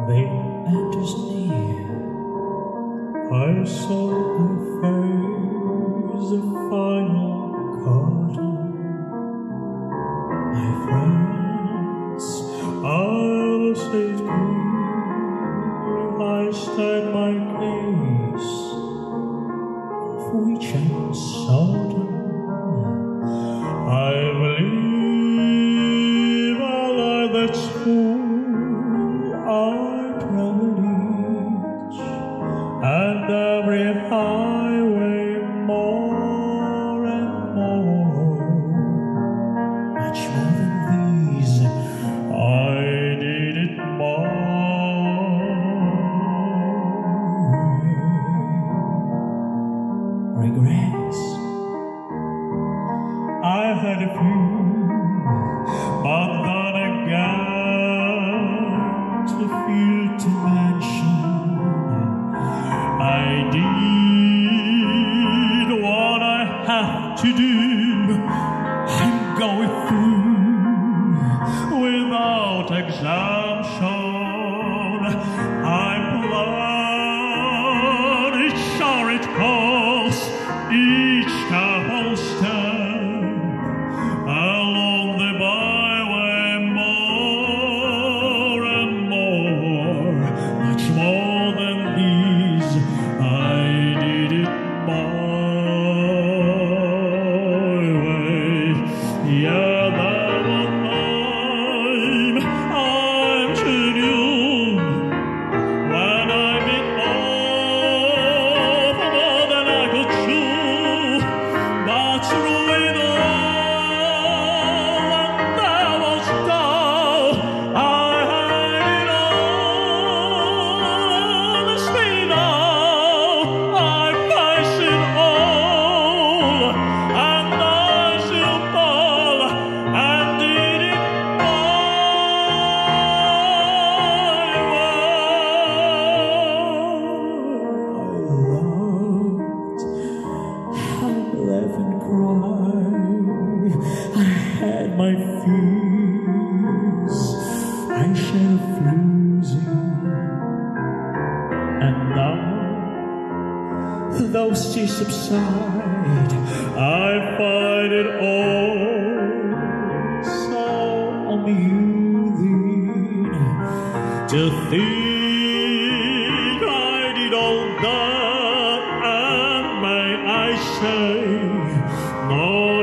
The end is near. I saw her face, the final curtain. My friends, I'll say it clear, I state my case, of which I'm certain. I believe all that's true. I travel each and every highway more and more. Much more than these, I did it my way. Regrets, I had a few, but then again, to few to mention, I did what I have to do. I'm going through without exemption. I'm glad it sure it costs each careful step along the byway more and more. Much more than these, I did it my way. Yeah, there was time I'm too new when I bit off more than I could chew. But through it all, and there was doubt, I had it all. Honestly now, I face it all, and I still fall and did it my way. I laugh and cry. I had my fears. I shed a losing, and now those tears subside. I find it all so amusing to think I did all that, and may I say, no